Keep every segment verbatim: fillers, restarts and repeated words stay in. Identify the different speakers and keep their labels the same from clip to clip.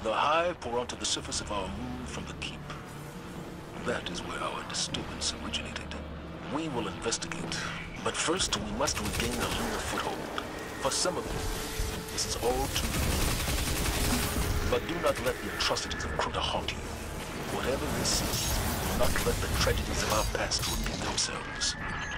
Speaker 1: The hive pour onto the surface of our moon from the keep. That is where our disturbance originated. We will investigate, but first we must regain a lunar foothold. For some of you, this is all too new. But do not let the atrocities of Crota haunt you. Whatever this is, do not let the tragedies of our past repeat themselves.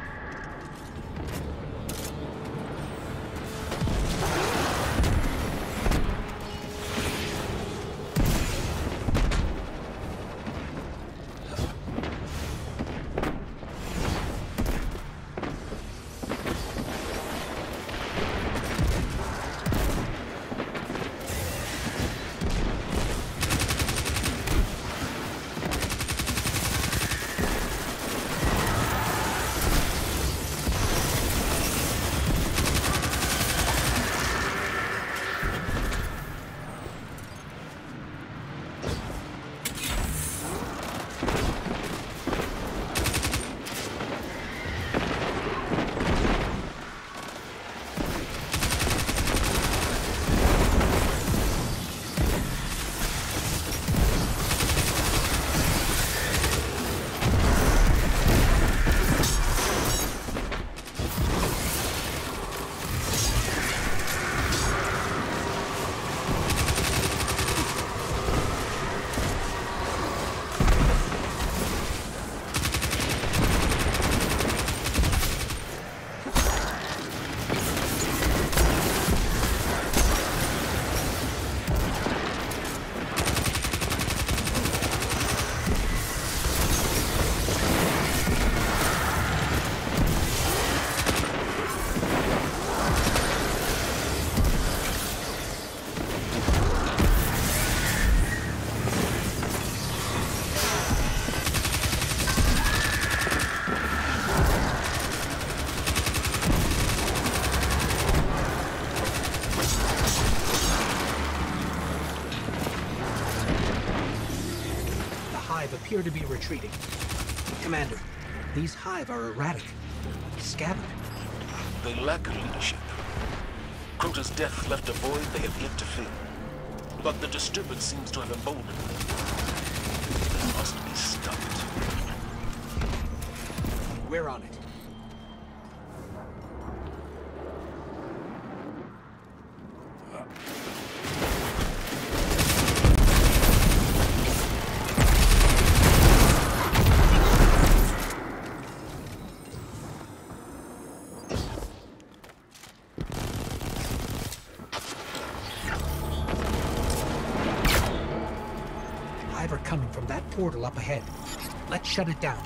Speaker 2: Appear to be retreating. Commander, these hive are erratic, scattered.
Speaker 1: They lack leadership. Crota's death left a void they have yet to fill. But the disturbance seems to have emboldened them. They must be stopped.
Speaker 2: We're on it. Coming from that portal up ahead. Let's shut it down.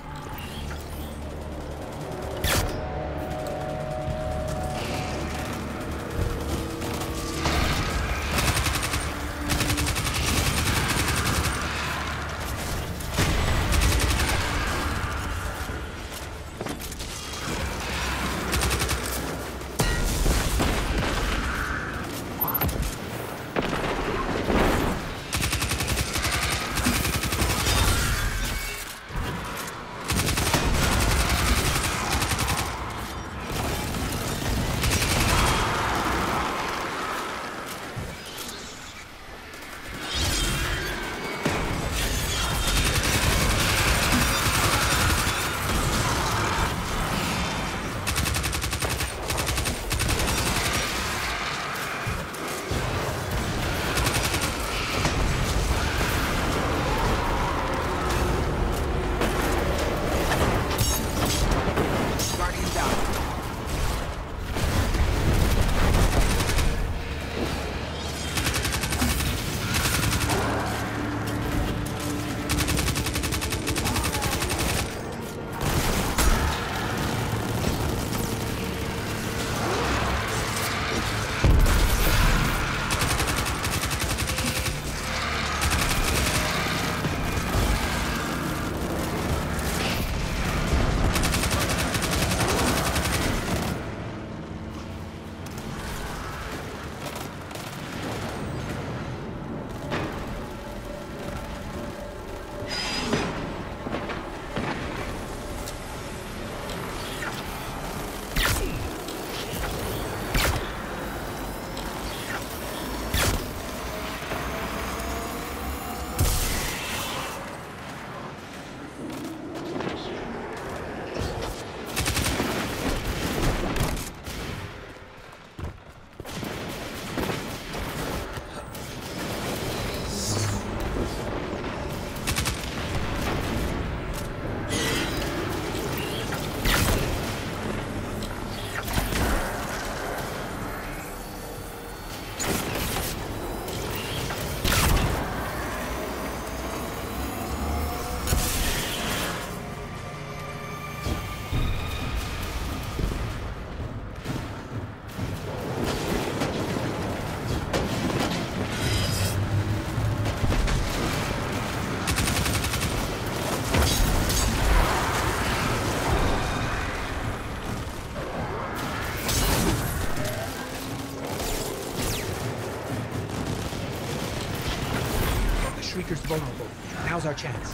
Speaker 2: Shrieker's vulnerable. Now's our chance.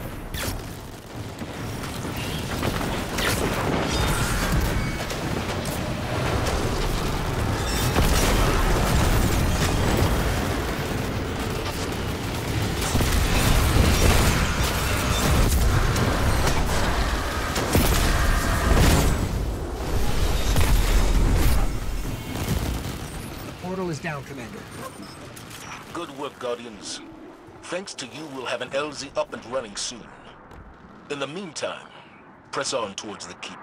Speaker 2: The portal is down, Commander.
Speaker 1: Good work, Guardians. Thanks to you, we'll have an L Z up and running soon. In the meantime, press on towards the keep.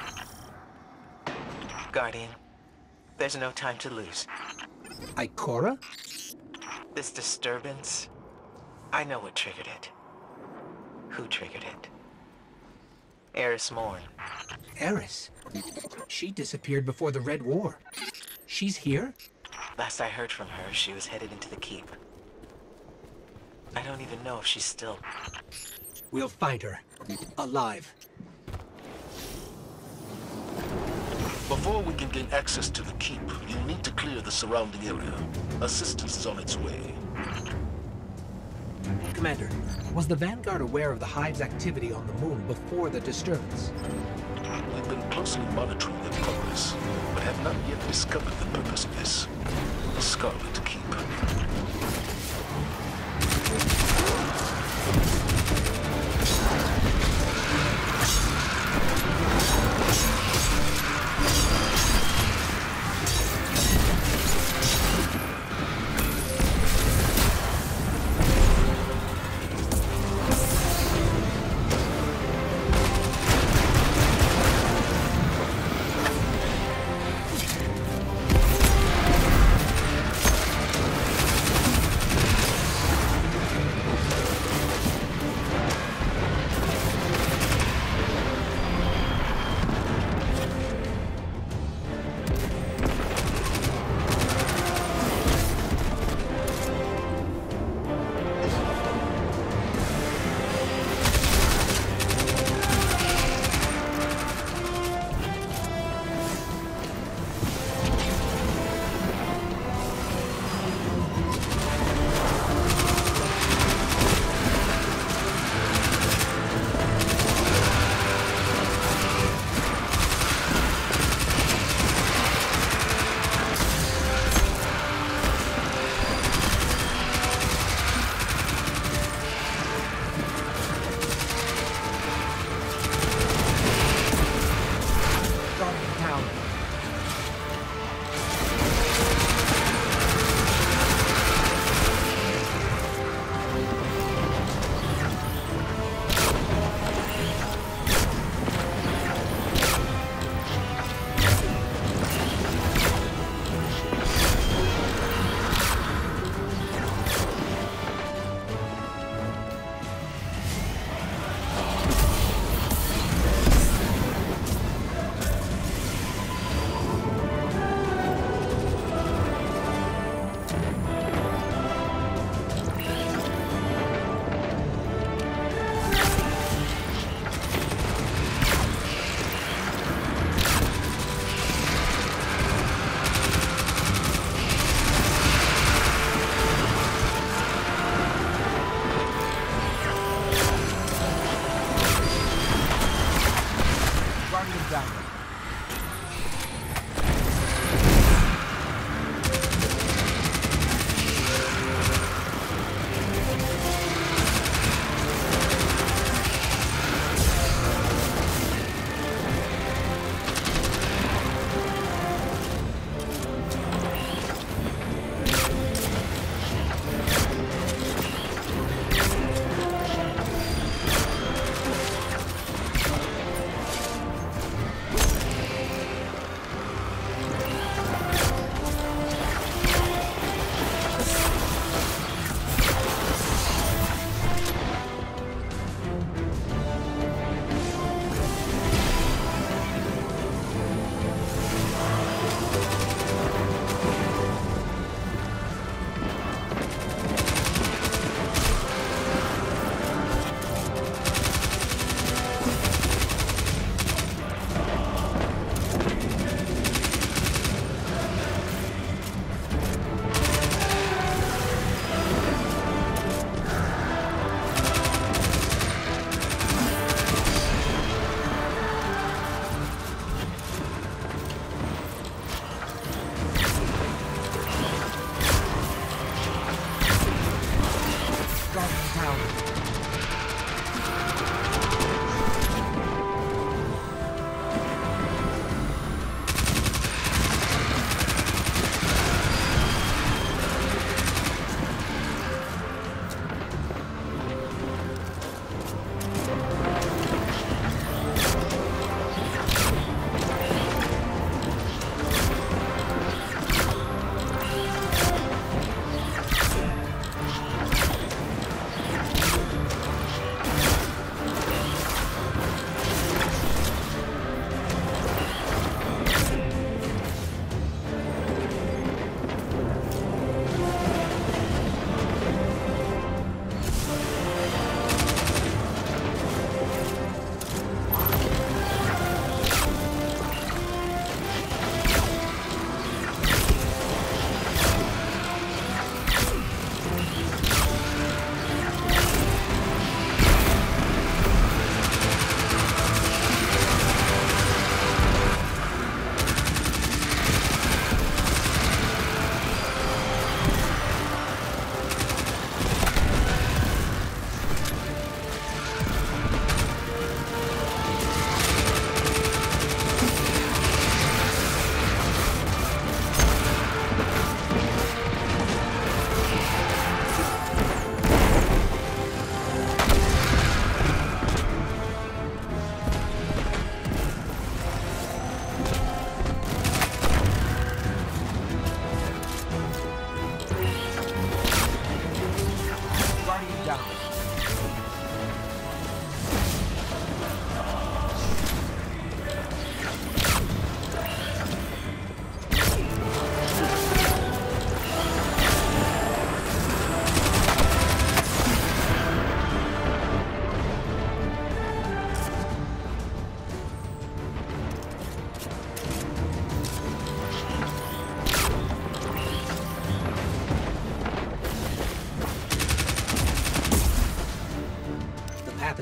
Speaker 3: Guardian, there's no time to lose.
Speaker 2: Ikora?
Speaker 3: This disturbance, I know what triggered it. Who triggered it? Eris Morn.
Speaker 2: Eris? She disappeared before the Red War. She's here?
Speaker 3: Last I heard from her, she was headed into the keep. I don't even know if she's still...
Speaker 2: We'll find her. Alive.
Speaker 1: Before we can gain access to the keep, you need to clear the surrounding area. Assistance is on its way.
Speaker 2: Commander, was the Vanguard aware of the Hive's activity on the moon before the disturbance?
Speaker 1: We've been closely monitoring their progress, but have not yet discovered the purpose of this. The Scarlet Keep.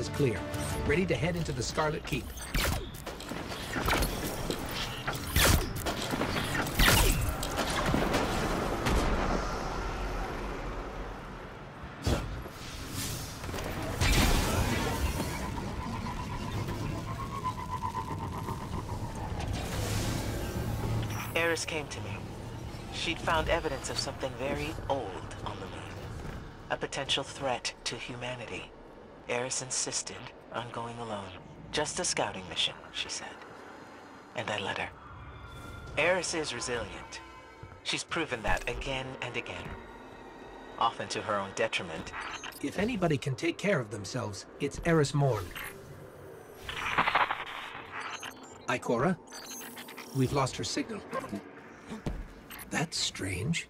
Speaker 2: is clear. Ready to head into the Scarlet Keep.
Speaker 3: Eris came to me. She'd found evidence of something very old on the moon. A potential threat to humanity. Eris insisted on going alone. Just a scouting mission, she said. And I let her. Eris is resilient. She's proven that again and again. Often to her own detriment.
Speaker 2: If anybody can take care of themselves, it's Eris Morn. Ikora? We've lost her signal. That's strange.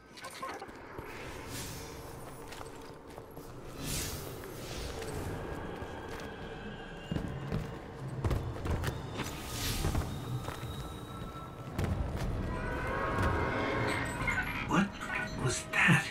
Speaker 2: What was that?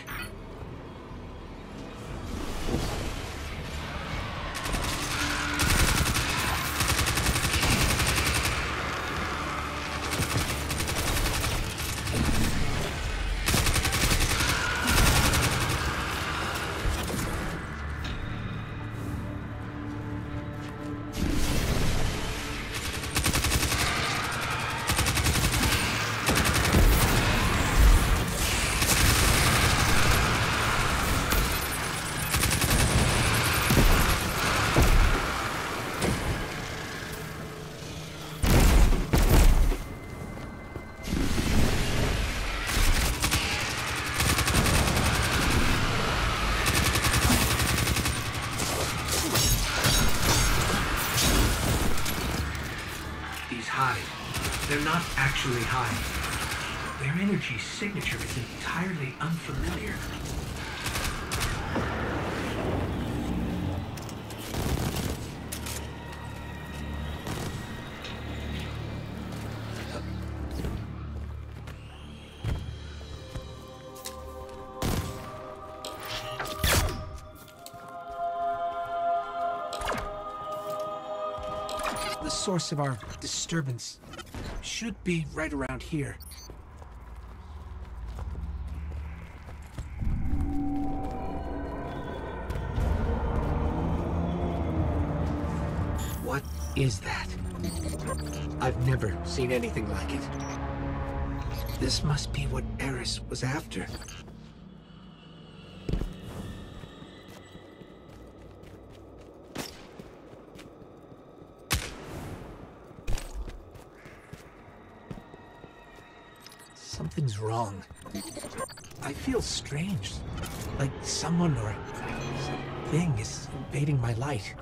Speaker 2: They're not actually high. Their energy signature is entirely unfamiliar. The source of our disturbance should be right around here. What is that? I've never seen anything like it. This must be what Eris was after. Something's wrong. I feel strange. Like someone or something is invading my light.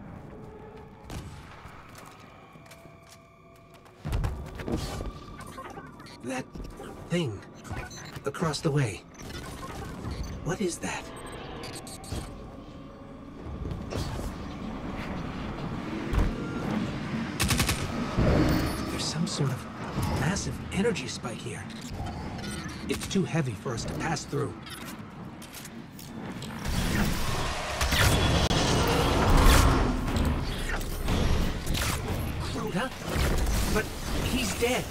Speaker 2: That thing across the way. What is that? There's some sort of massive energy spike here. It's too heavy for us to pass through. Crota? But he's dead.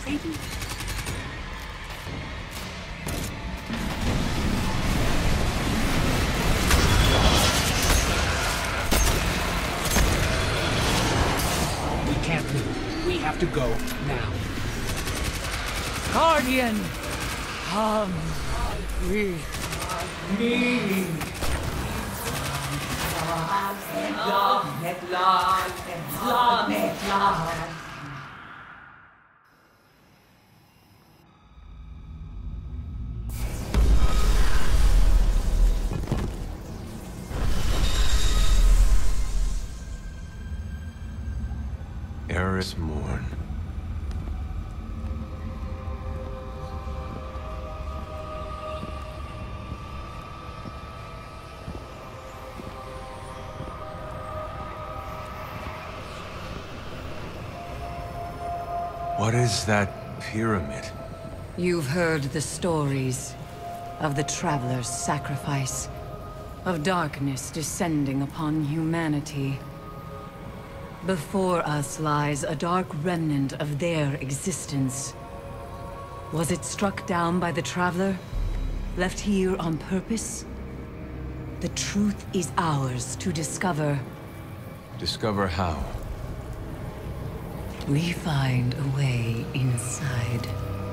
Speaker 4: Aiden?
Speaker 2: We can't move. We have to go now.
Speaker 4: Guardian! Come with me!
Speaker 5: Eris Morn. What is that pyramid?
Speaker 4: You've heard the stories of the Traveler's sacrifice, of darkness descending upon humanity. Before us lies a dark remnant of their existence. Was it struck down by the Traveler? Left here on purpose? The truth is ours to discover.
Speaker 5: Discover how?
Speaker 4: We find a way inside.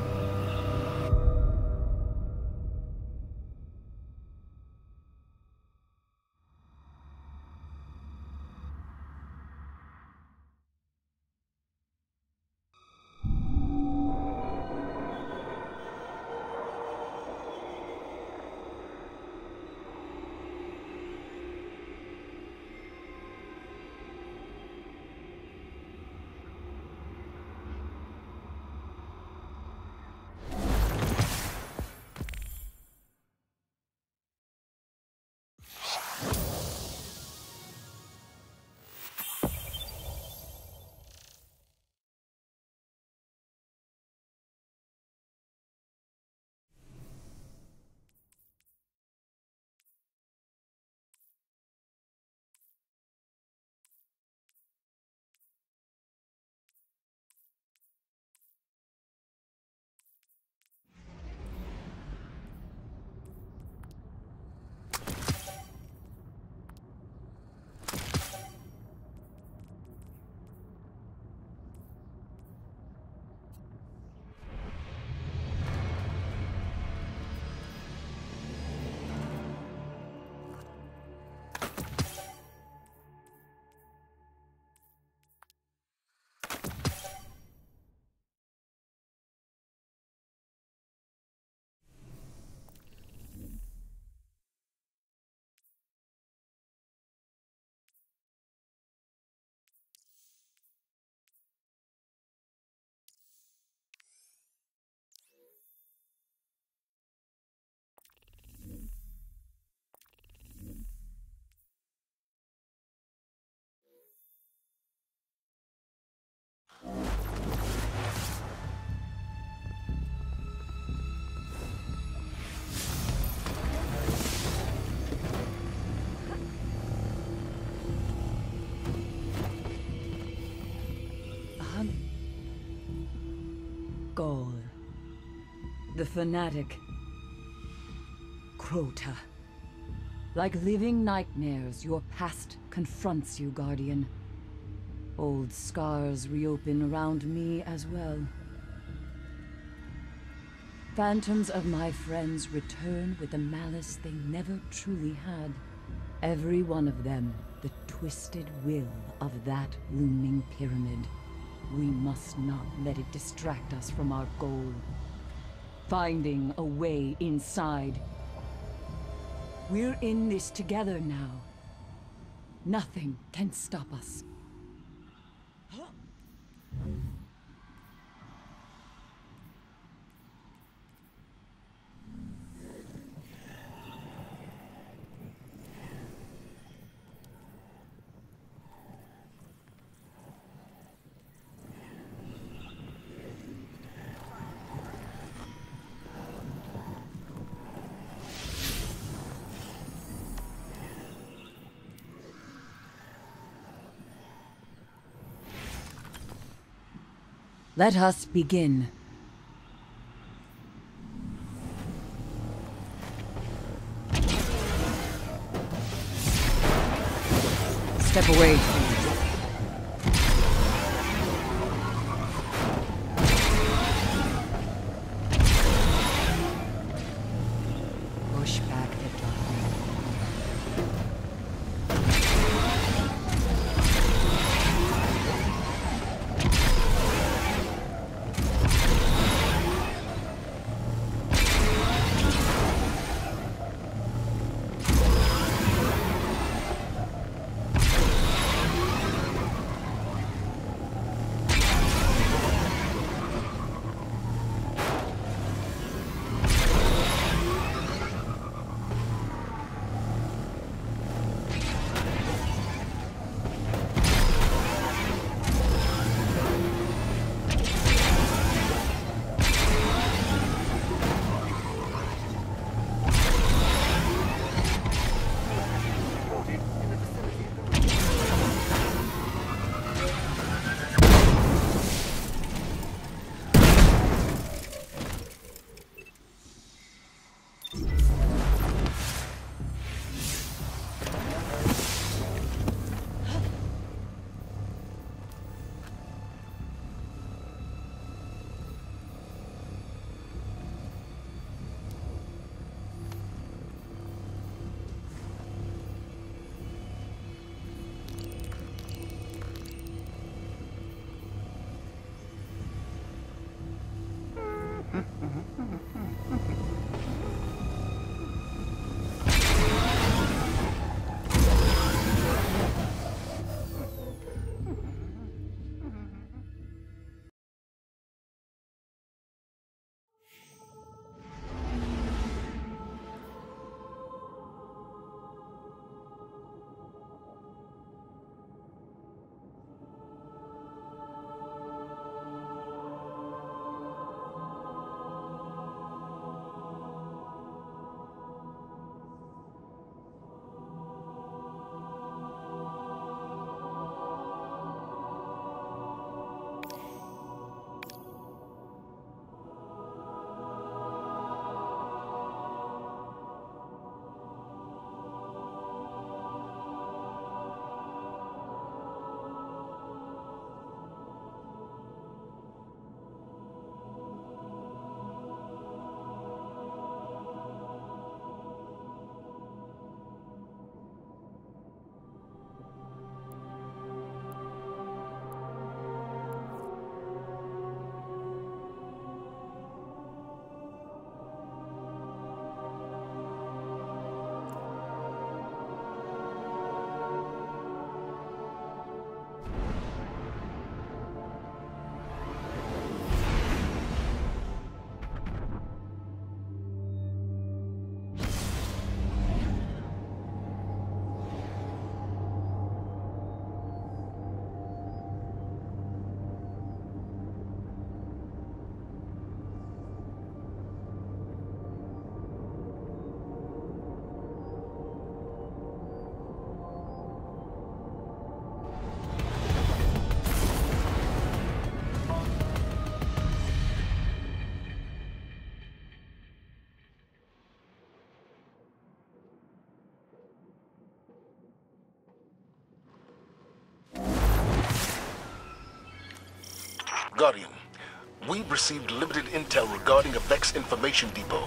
Speaker 4: Ghaul. The fanatic. Crota. Like living nightmares, your past confronts you, Guardian. Old scars reopen around me as well. Phantoms of my friends return with a malice they never truly had. Every one of them, the twisted will of that looming pyramid. We must not let it distract us from our goal. Finding a way inside. We're in this together now. Nothing can stop us. Let us begin. Step away, please. Push back the darkness.
Speaker 1: Guardian, we've received limited intel regarding a Vex information depot.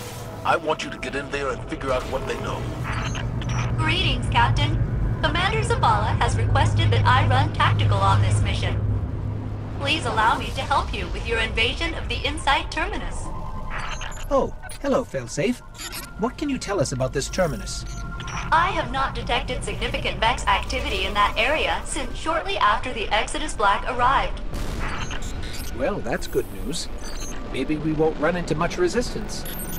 Speaker 1: I want you to get in there and figure out what they know.
Speaker 6: Greetings, Captain. Commander Zavala has requested that I run tactical on this mission. Please allow me to help you with your invasion of the Insight Terminus.
Speaker 2: Oh, hello, Failsafe. What can you tell us about this terminus?
Speaker 6: I have not detected significant Vex activity in that area since shortly after the Exodus Black arrived.
Speaker 2: Well, that's good news. Maybe we won't run into much resistance.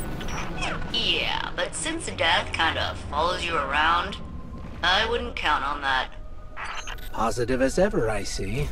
Speaker 6: Yeah, but since death kind of follows you around, I wouldn't count on that.
Speaker 2: Positive as ever, I see.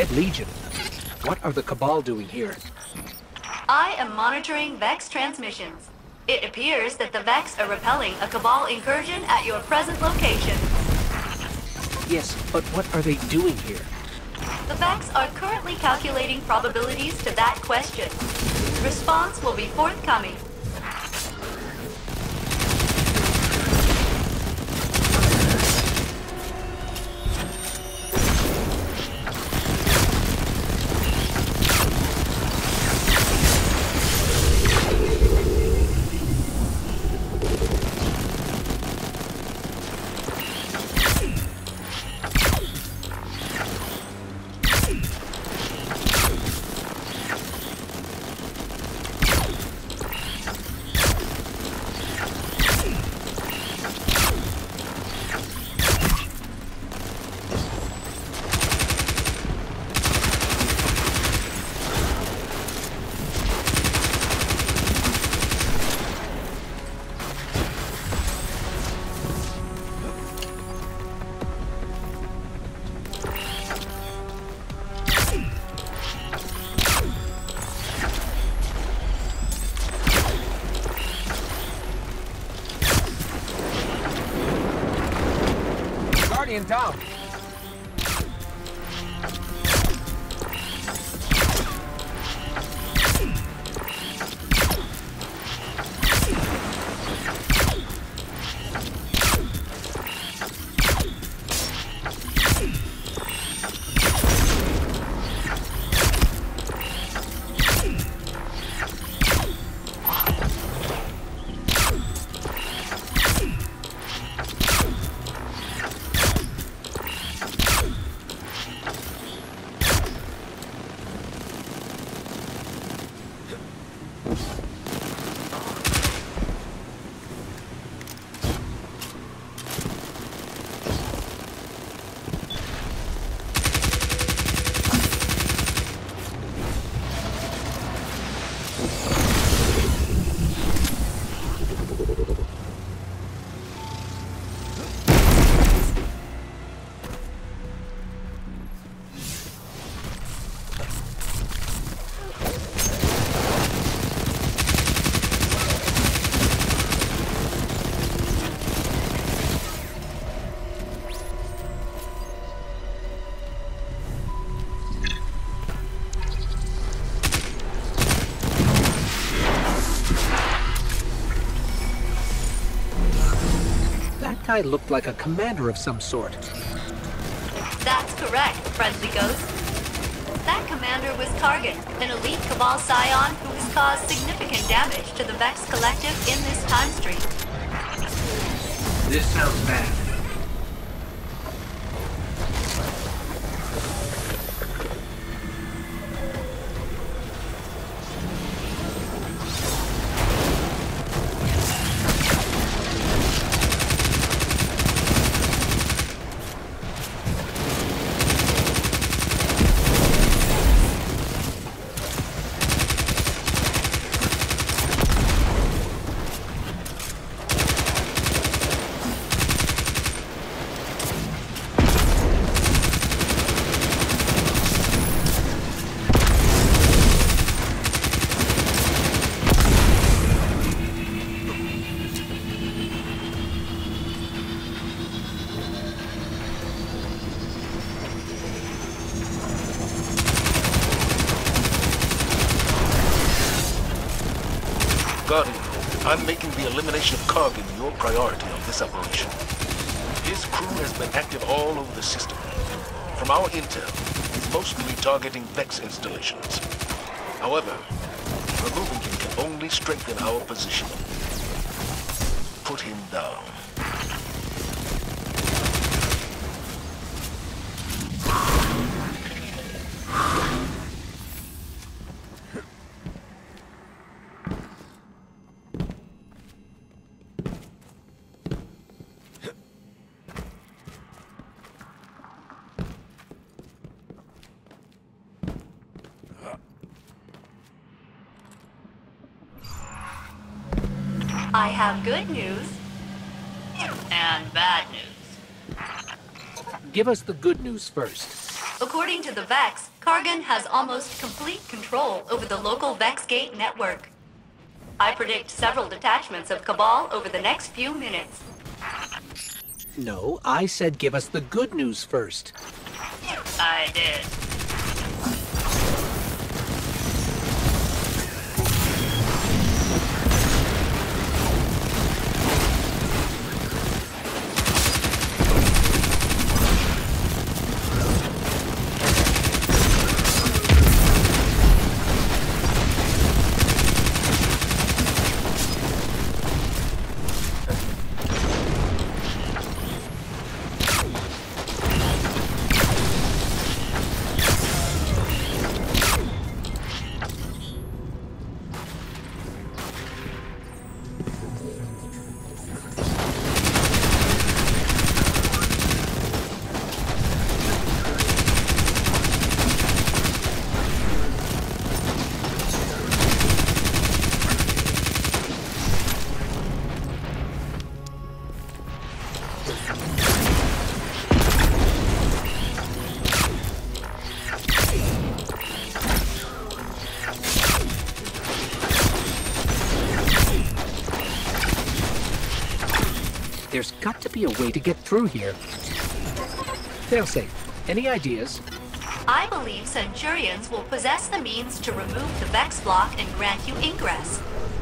Speaker 2: Red Legion. What are the Cabal doing here?
Speaker 6: I am monitoring Vex transmissions. It appears that the Vex are repelling a Cabal incursion at your present location.
Speaker 2: Yes, but what are they doing here?
Speaker 6: The Vex are currently calculating probabilities to that question. Response will be forthcoming.
Speaker 2: Down. Guy looked like a commander of some sort.
Speaker 6: That's correct, friendly ghost. That commander was Kargan, an elite Cabal scion who has caused significant damage to the Vex Collective in this time stream.
Speaker 2: This sounds bad.
Speaker 1: Guardian, I'm making the elimination of Kargan your priority on this operation. His crew has been active all over the system. From our intel, he's mostly targeting Vex installations. However, removing him can only strengthen our position. Put him down.
Speaker 6: I have good news and bad news.
Speaker 2: Give us the good news first.
Speaker 6: According to the Vex, Kargan has almost complete control over the local Vex Gate network. I predict several detachments of Cabal over the next few minutes.
Speaker 2: No, I said give us the good news first.
Speaker 6: I did.
Speaker 2: There's got to be a way to get through here. Failsafe, any ideas?
Speaker 6: I believe Centurions will possess the means to remove the Vex block and grant you ingress.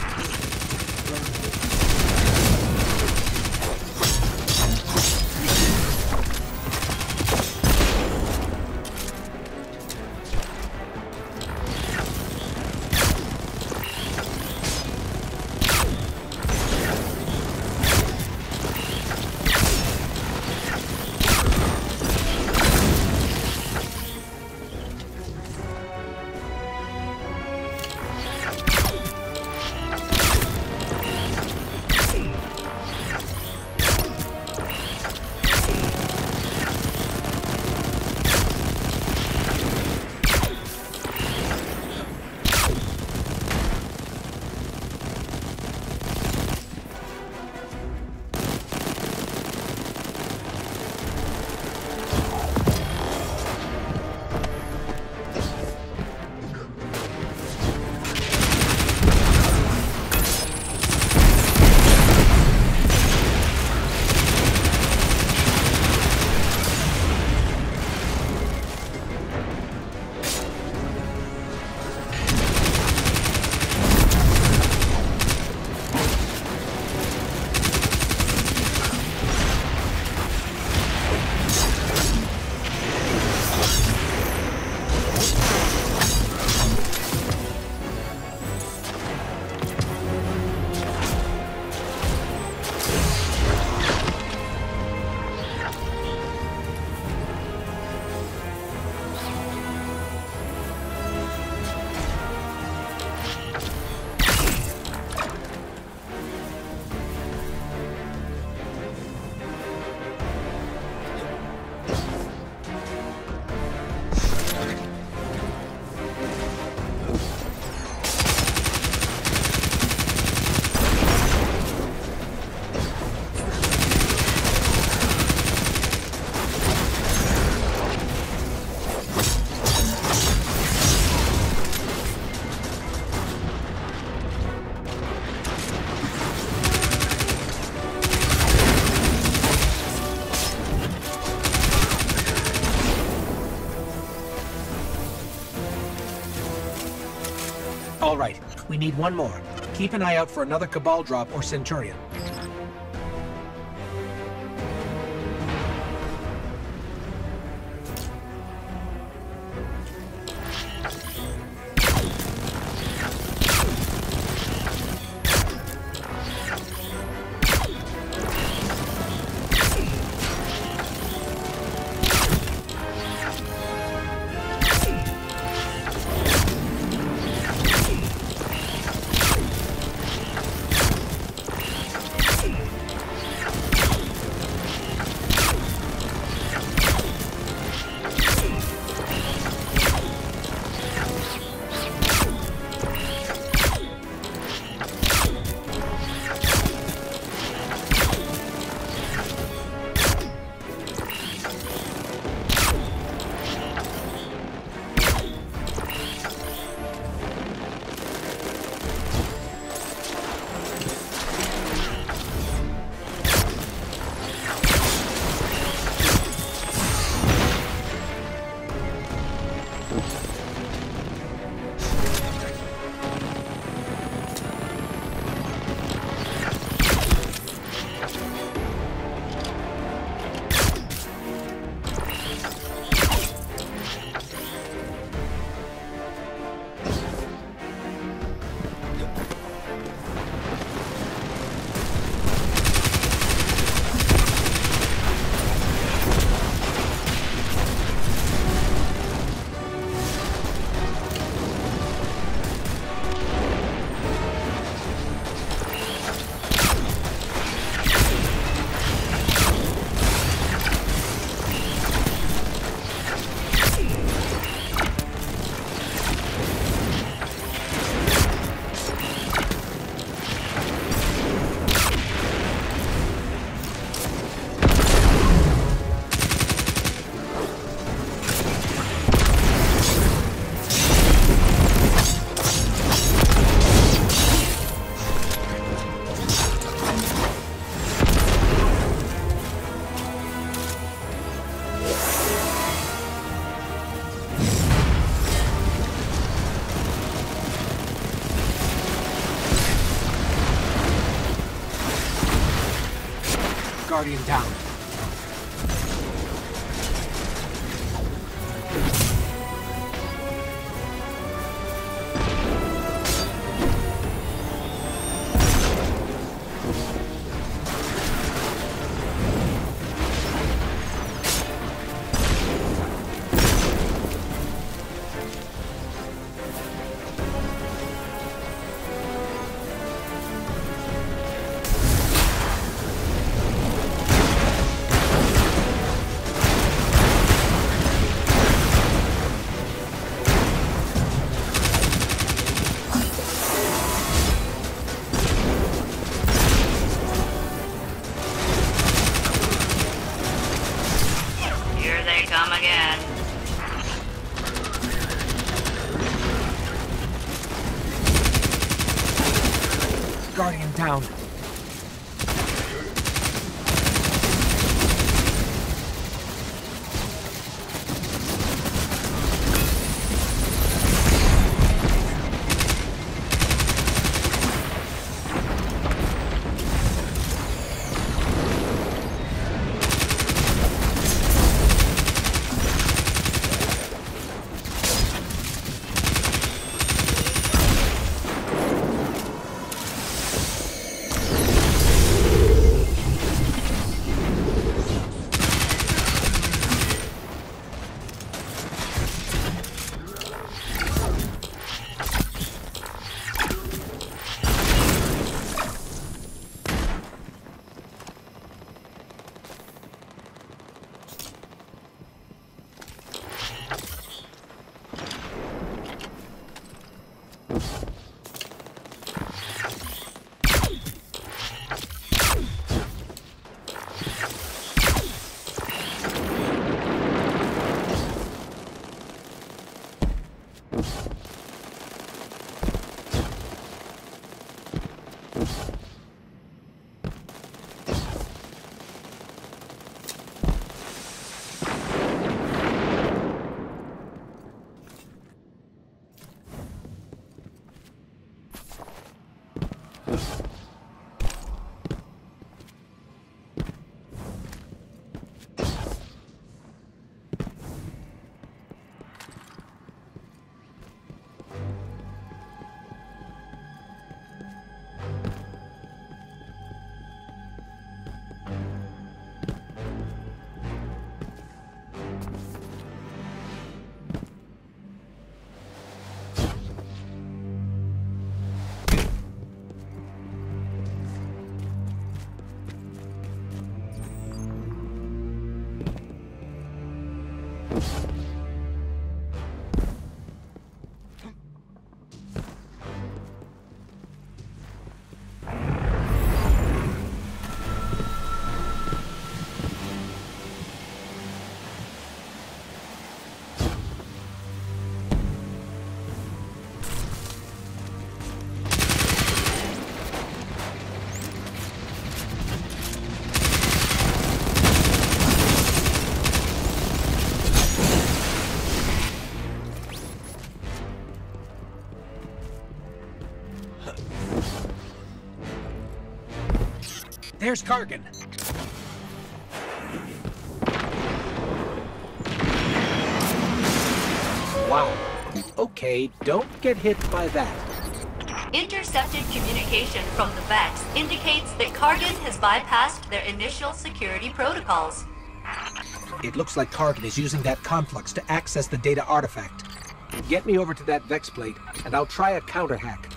Speaker 2: All right, we need one more. Keep an eye out for another Cabal drop or Centurion. Guardian down.
Speaker 6: Come again.
Speaker 2: Guardian down. There's Kargan. Wow. Okay, don't get hit by that.
Speaker 6: Intercepted communication from the Vex indicates that Kargan has bypassed their initial security protocols.
Speaker 2: It looks like Kargan is using that conflux to access the data artifact. Get me over to that Vex plate, and I'll try a counter hack.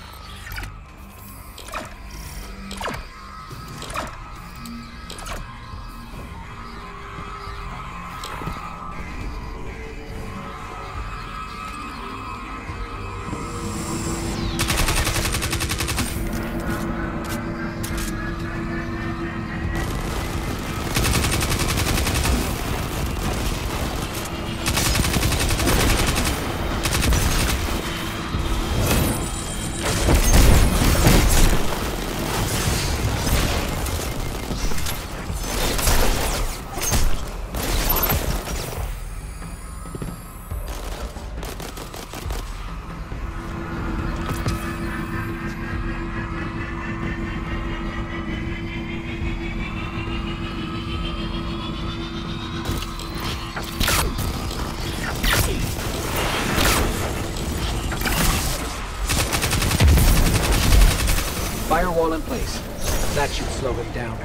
Speaker 2: space. That should slow him down.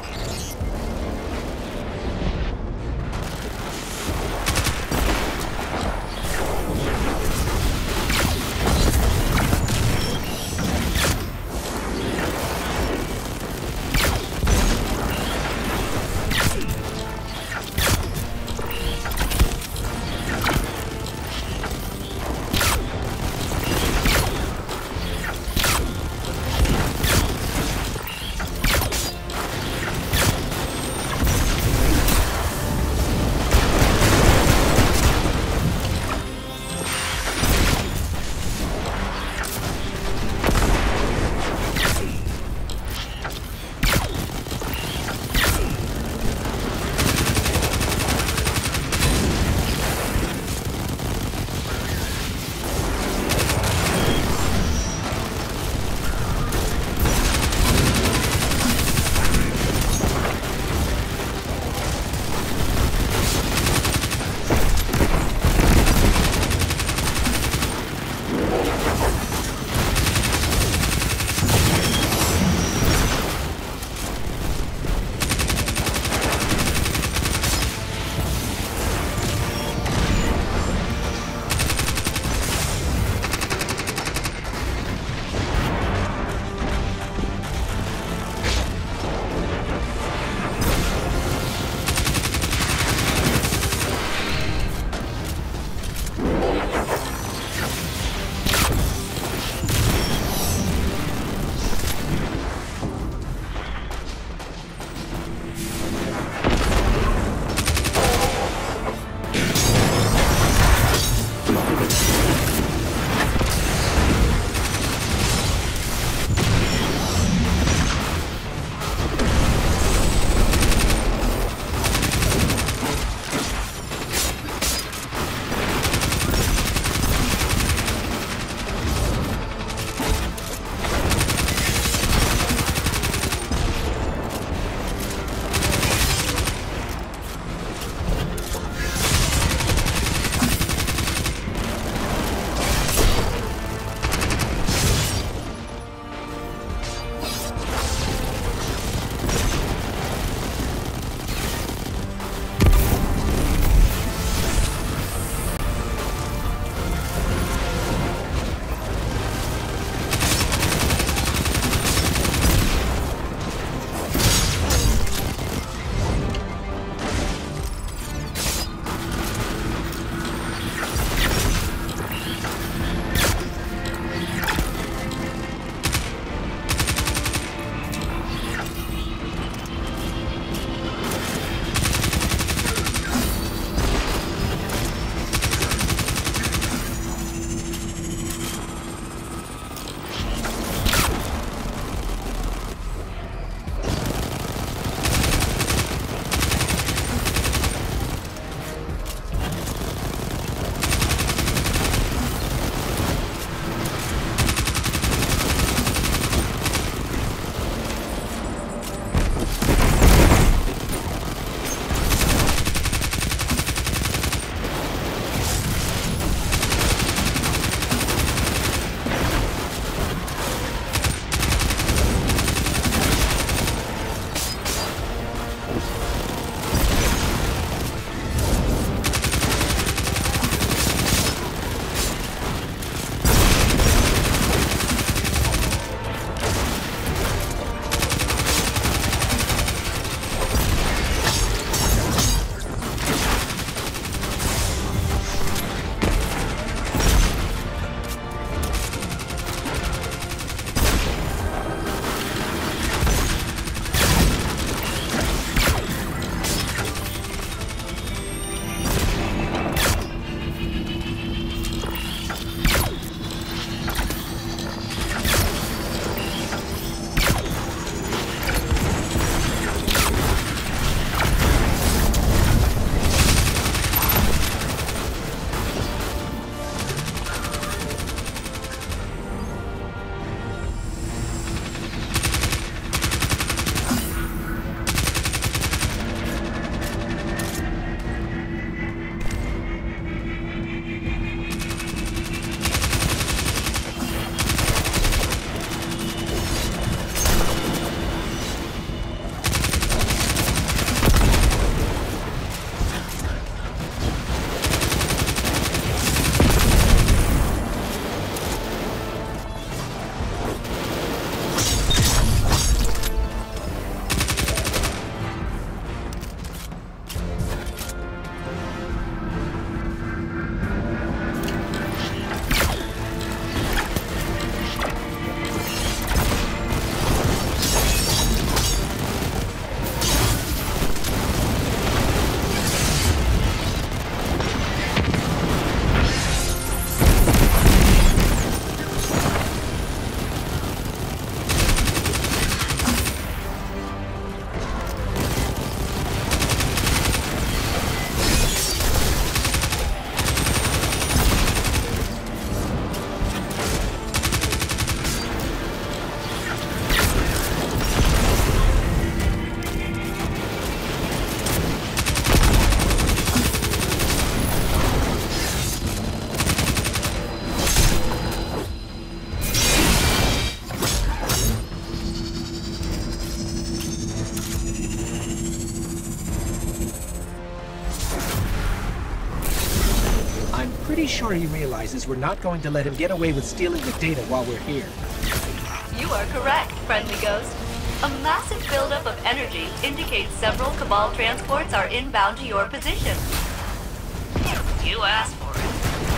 Speaker 2: pretty sure he realizes we're not going to let him get away with stealing the data while we're here.
Speaker 6: You are correct, friendly ghost. A massive buildup of energy indicates several Cabal transports are inbound to your position. You asked for it.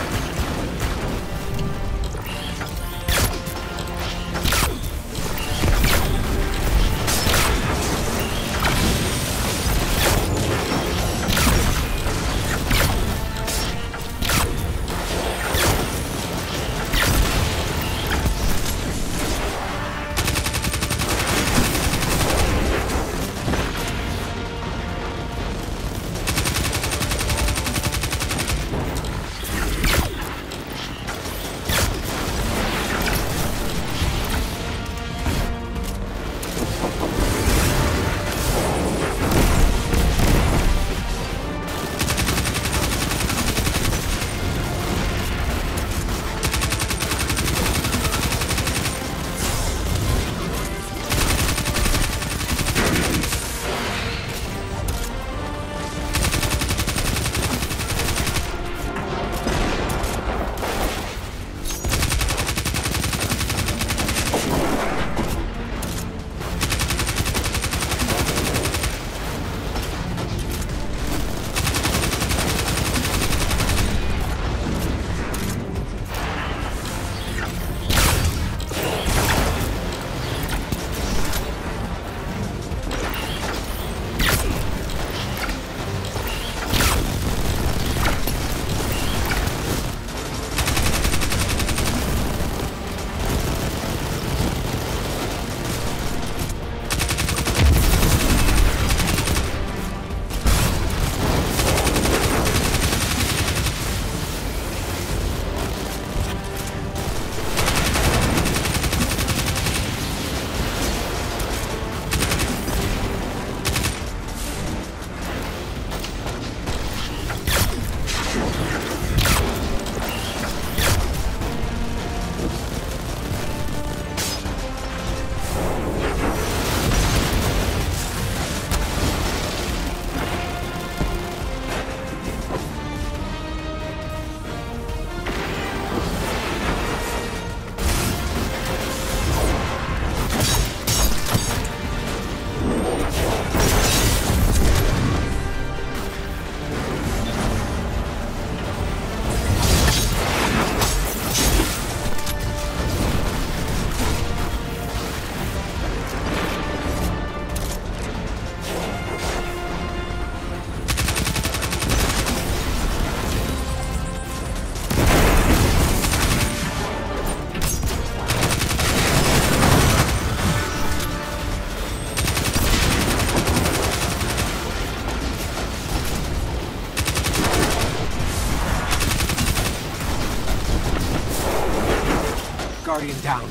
Speaker 2: Guardian down.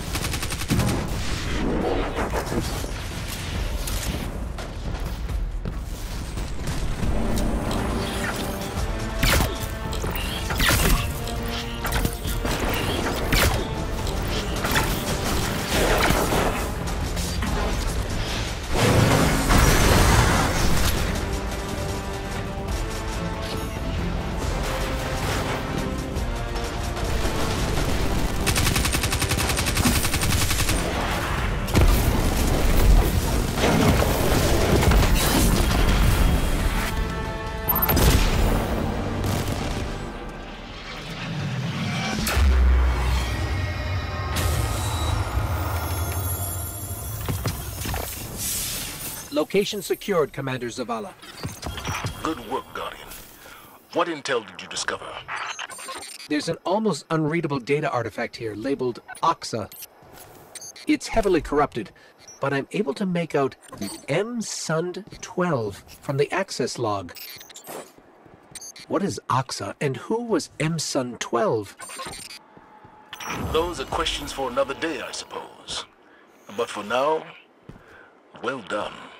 Speaker 2: Location secured, Commander Zavala.
Speaker 1: Good work, Guardian. What intel did you discover?
Speaker 2: There's an almost unreadable data artifact here labeled Oxa. It's heavily corrupted, but I'm able to make out M S U N D twelve from the access log. What is Oxa, and who was M S U N D twelve?
Speaker 1: Those are questions for another day, I suppose. But for now, well done.